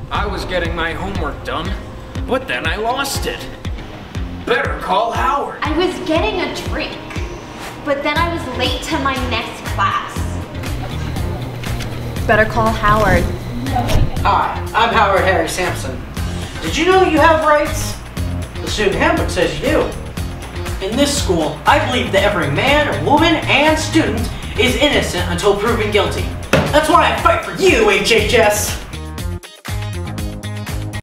I was getting my homework done, but then I lost it. Better call Howard. I was getting a drink, but then I was late to my next class. Better call Howard. Hi, I'm Howard Harry Sampson. Did you know you have rights? The student handbook says you do. In this school, I believe that every man, woman, and student is innocent until proven guilty. That's why I fight for you, HHS!